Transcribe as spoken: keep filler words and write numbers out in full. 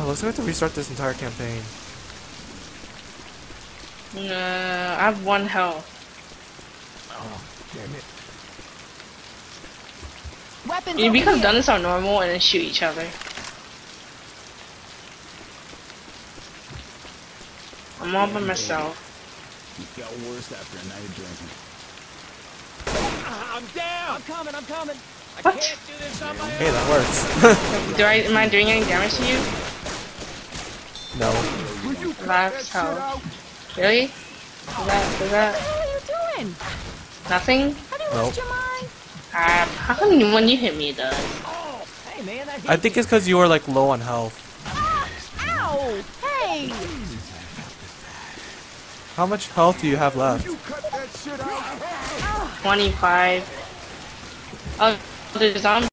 looks like I have to restart this entire campaign. Nah, I have one health. Oh, damn it. Weapons You over become here. done this on normal and then shoot each other. I'm all by myself. You felt worse after a night of drinking. I'm down. I'm coming. I'm coming. I What? can't do this on my own. Hey, that works. Do I am I doing any damage to you? No. Last health. Really? Is that is that What are you doing? nothing? Have you Nope. lost your mind? Uh, how come when you hit me it does? Oh, hey man, that I think it's because you were like low on health. Ah, ow! Hey! How much health do you have left? twenty-five. Oh, the zombie.